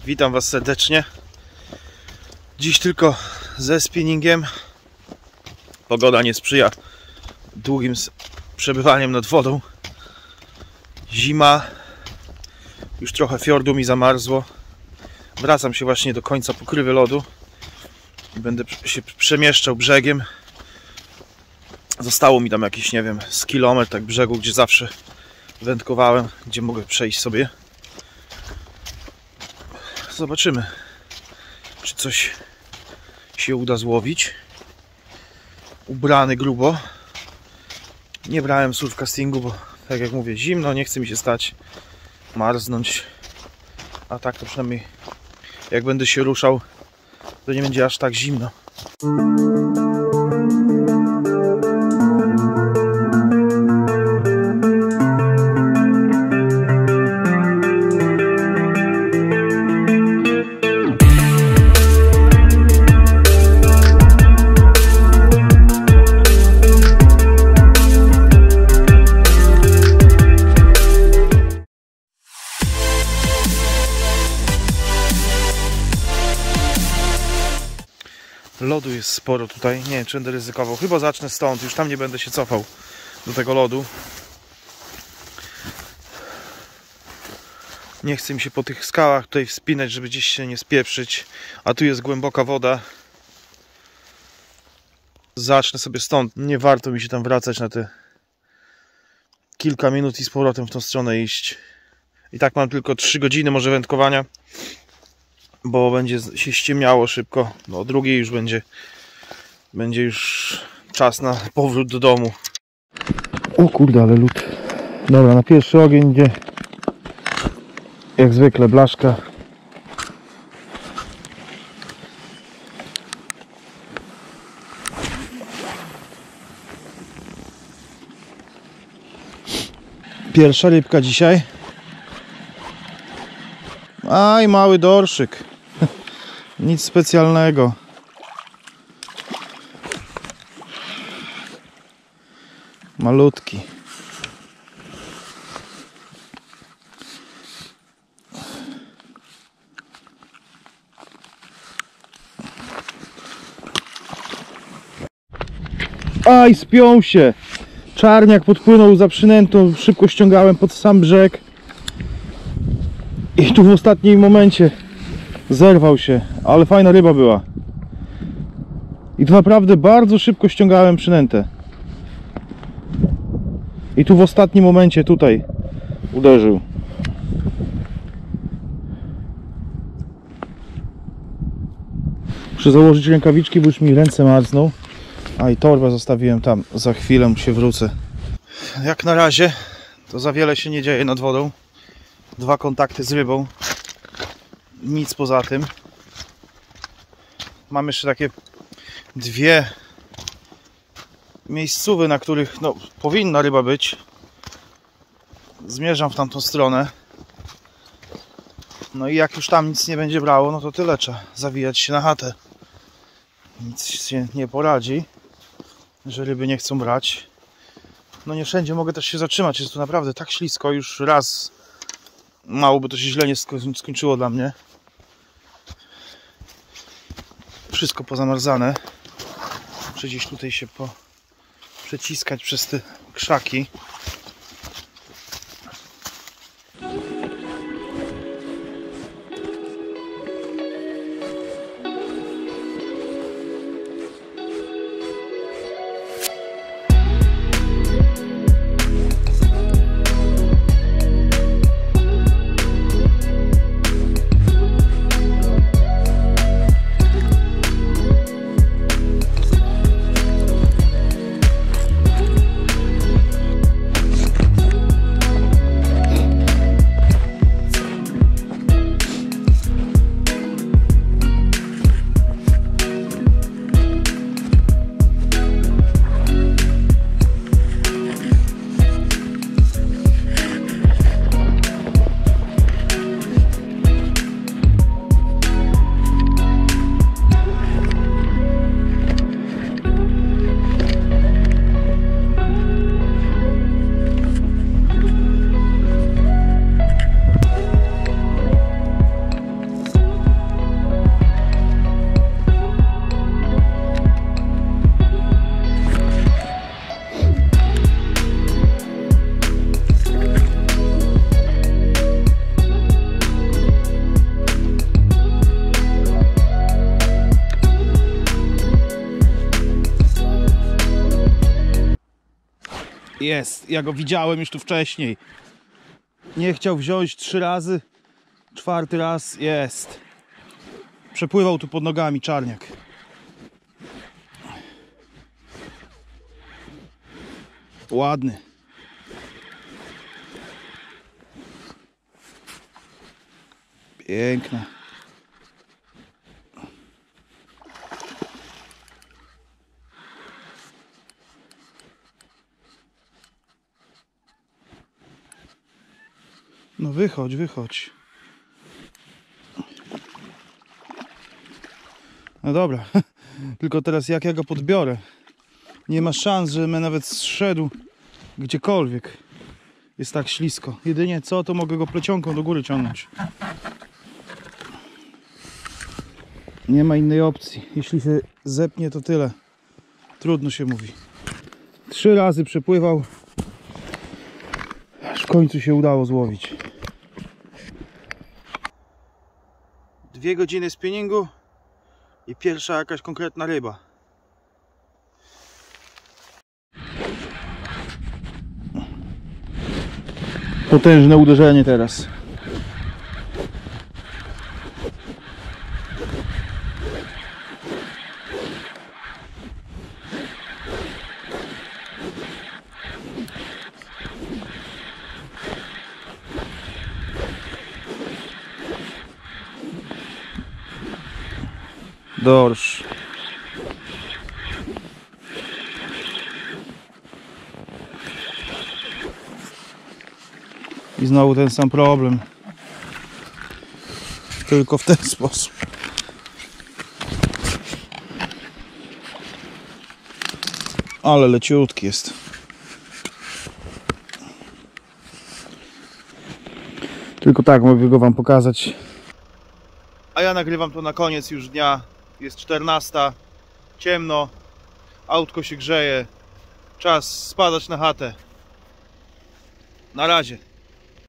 Witam Was serdecznie. Dziś tylko ze spinningiem. Pogoda nie sprzyja długim przebywaniem nad wodą. Zima. Już trochę fiordu mi zamarzło. Wracam się właśnie do końca pokrywy lodu. Będę się przemieszczał brzegiem. Zostało mi tam jakieś, nie wiem, z kilometr tak brzegu, gdzie zawsze wędkowałem, gdzie mogę przejść sobie. Zobaczymy, czy coś się uda złowić. Ubrany grubo. Nie brałem surfcastingu, bo tak jak mówię, zimno, nie chce mi się stać, marznąć. A tak to przynajmniej jak będę się ruszał, to nie będzie aż tak zimno. Lodu jest sporo tutaj, nie wiem czy będę ryzykował, chyba zacznę stąd, już tam nie będę się cofał do tego lodu. Nie chcę mi się po tych skałach tutaj wspinać, żeby gdzieś się nie spieprzyć, a tu jest głęboka woda. Zacznę sobie stąd, nie warto mi się tam wracać na te kilka minut i z powrotem w tą stronę iść. I tak mam tylko 3 godziny może wędkowania, bo będzie się ściemniało szybko. No, o drugiej już będzie już czas na powrót do domu. O kurde, ale lód. Dobra, na pierwszy ogień idzie jak zwykle blaszka. Pierwsza rybka dzisiaj. Aj, mały dorszyk. Nic specjalnego. Malutki. Aj, spiął się. Czarniak podpłynął za przynętą. Szybko ściągałem pod sam brzeg. I tu w ostatnim momencie zerwał się, ale fajna ryba była. I to naprawdę bardzo szybko ściągałem przynętę. I tu w ostatnim momencie tutaj uderzył. Muszę założyć rękawiczki, bo już mi ręce marzną. A i torbę zostawiłem tam, za chwilę się wrócę. Jak na razie to za wiele się nie dzieje nad wodą. 2 kontakty z rybą. Nic poza tym. Mam jeszcze takie 2 miejscówy, na których no, powinna ryba być. Zmierzam w tamtą stronę. No i jak już tam nic nie będzie brało, no to tyle, trzeba zawijać się na chatę. Nic się nie poradzi, że ryby nie chcą brać. No nie wszędzie mogę też się zatrzymać, jest tu naprawdę tak ślisko, już raz mało by to się źle nie skończyło dla mnie. Wszystko pozamarzane. Muszę gdzieś tutaj się przeciskać przez te krzaki. Jest, ja go widziałem już tu wcześniej. Nie chciał wziąć 3 razy. 4. raz jest. Przepływał tu pod nogami czarniak. Ładny. Piękna. No wychodź, wychodź. No dobra. Tylko teraz jak ja go podbiorę? Nie ma szans, żebym nawet zszedł gdziekolwiek. Jest tak ślisko. Jedynie co, to mogę go plecionką do góry ciągnąć. Nie ma innej opcji. Jeśli się zepnie, to tyle. Trudno się mówi. 3 razy przepływał. Aż w końcu się udało złowić. 2 godziny spinningu i pierwsza jakaś konkretna ryba. Potężne uderzenie teraz. Dorsz. I znowu ten sam problem. Tylko w ten sposób. Ale leciutki jest. Tylko tak mogę go wam pokazać. A ja nagrywam to na koniec już dnia. Jest 14. Ciemno. Autko się grzeje. Czas spadać na chatę. Na razie.